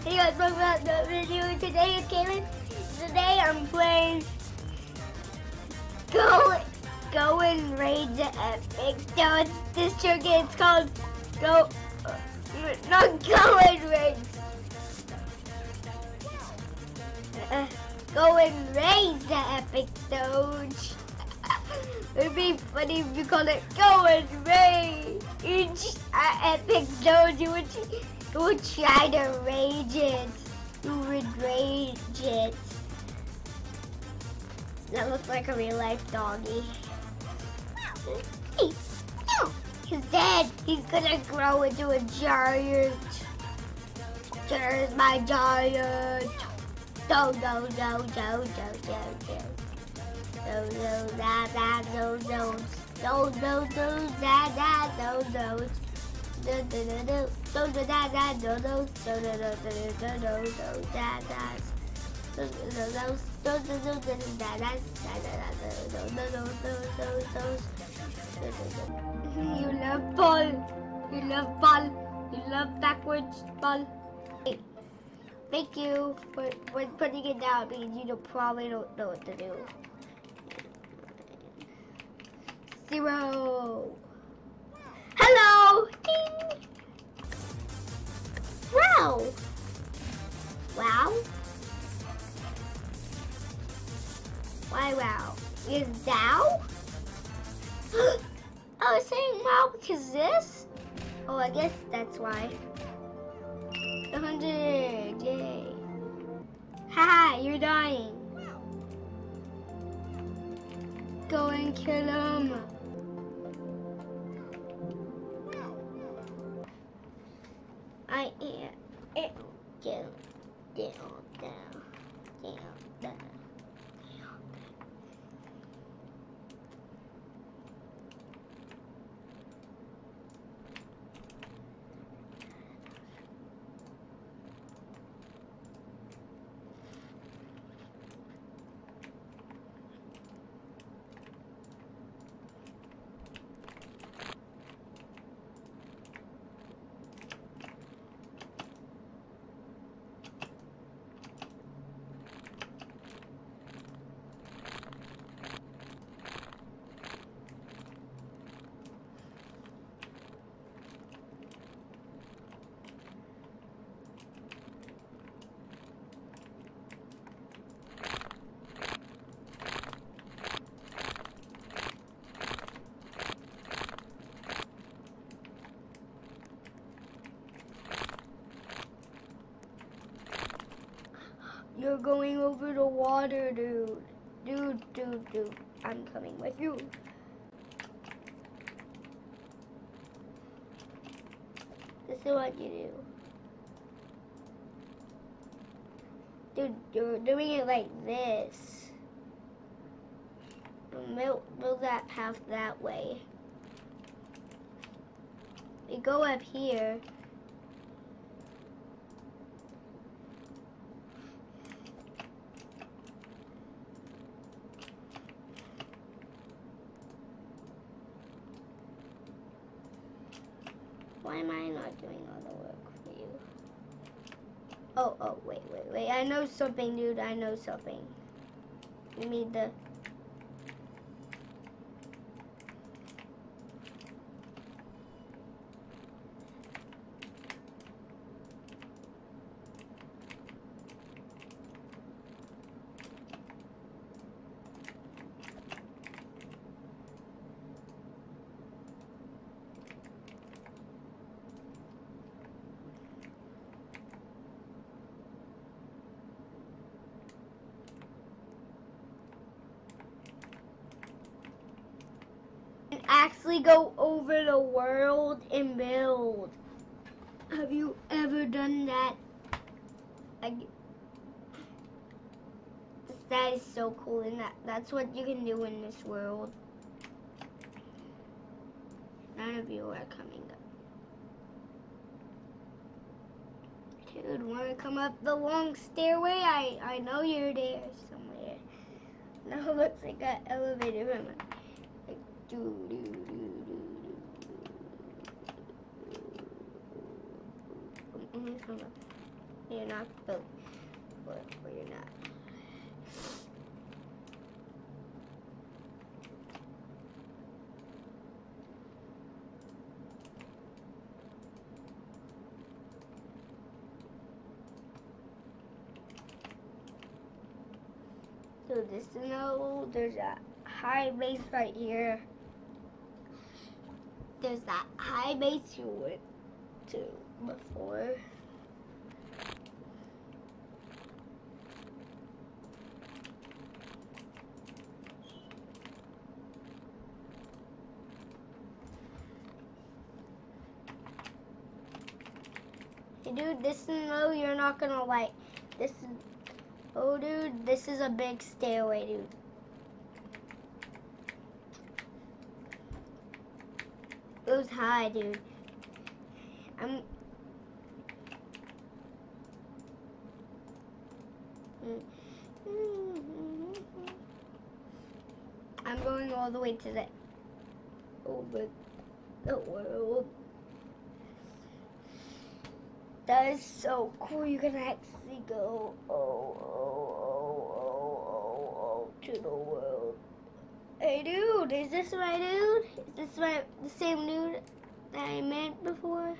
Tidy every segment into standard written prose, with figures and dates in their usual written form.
Hey guys, welcome back to the video today, Kaylin. Today I'm playing Go and Raid the Epic. So this trick is called not Go and Raid. Go and Raid the Epic Doge. It'd be funny if you called it Go and Raid Epic Doge. You would try to rage it. You would rage it. That looks like a real life doggy. Hey, he's dead. He's gonna grow into a giant. There's my giant. Do do do do do do do. Do do da da do do. Do do do da da do do. Do do do do. Do do da da do do. Do do do do do do do da da. Do do do do. Do do do do da da da da do do do do do do. You love ball. You love ball. You love backwards ball. Thank you for putting it down because you probably don't know what to do. 0. Hello! Ding! Wow! Wow? Why wow? Is thou? I was saying wow because this? Oh, I guess that's why. 100, yay. Haha, you're dying. Go and kill him. I am down, down, down, down, down. You're going over the water, dude. Dude. I'm coming with you. This is what you do. Dude, you're doing it like this. Build that path that way. You go up here. Why am I not doing all the work for you? Oh, wait. I know something, dude. I know something. You need the... actually go over the world and build. Have you ever done that? That is so cool, and that's what you can do in this world. None of you are coming up. Dude, wanna come up the long stairway? I know you're there somewhere. Now it looks like an elevator. Like, You're not built. Or you're not. So this snow, there's a high base right here. There's that high base you went to before. Hey dude, this snow you're not gonna like. This is, oh dude, this is a big stairway, dude. It was high, dude. I'm going all the way to the over the world. That is so cool. You can actually go to the world. Hey dude, is this my dude? Is this the same dude that I met before?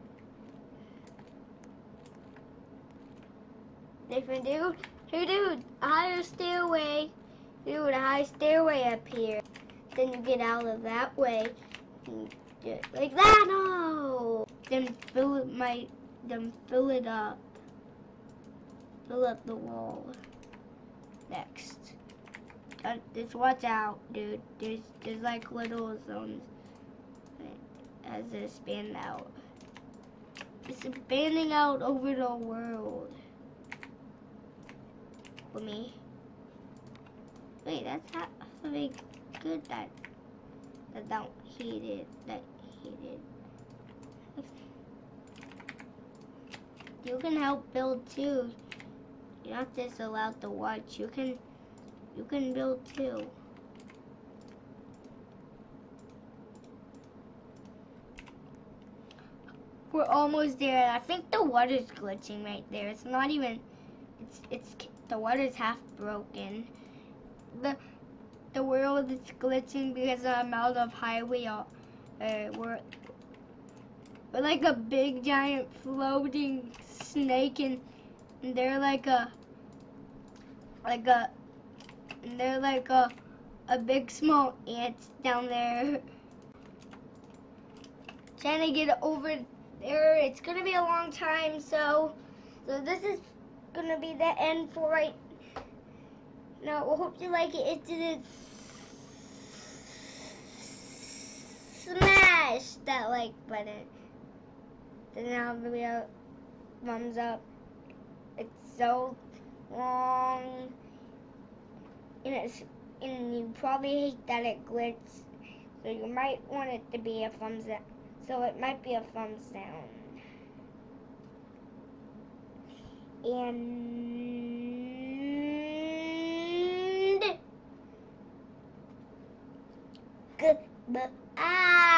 Different dude? Hey dude, a higher stairway. Dude, a high stairway up here. Then you get out of that way. Like that, no! Then fill it up. Fill up the wall. Next. Just watch out, dude. There's like little zones as they expand out. It's expanding out over the world. For me. Wait, that's not something good that heated. You can help build too. You're not just allowed to watch. You can build too. We're almost there. I think the water's glitching right there. It's not even. It's the water's half broken. The world is glitching because of the amount of highway. We're like a big giant floating snake, and they're like a big small ant down there. Trying to get over there. It's gonna be a long time, so this is gonna be the end for right now. I hope you like it. It didn't smash that like button. Then I'll give you a thumbs up. It's so long, and you probably hate that it glitches, so you might want it to be a thumbs up. So it might be a thumbs down. And goodbye.